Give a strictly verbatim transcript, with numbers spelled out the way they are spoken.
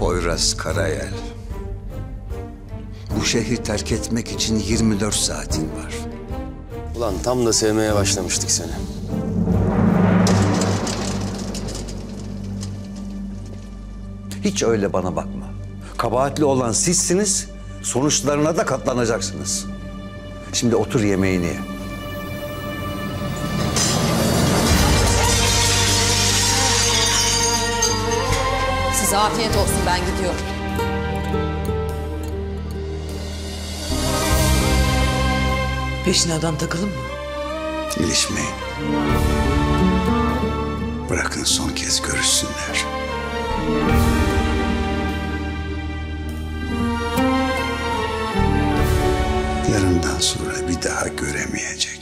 Poyraz Karayel. Bu şehri terk etmek için yirmi dört saatin var. Ulan tam da sevmeye başlamıştık seni. Hiç öyle bana bakma. Kabahatli olan sizsiniz, sonuçlarına da katlanacaksınız. Şimdi otur yemeğini ye. Size afiyet olsun, ben gidiyorum. Peşine adam takalım mı? İlişmeyin. Bırakın son kez görüşsünler. Yarından sonra bir daha göremeyecek.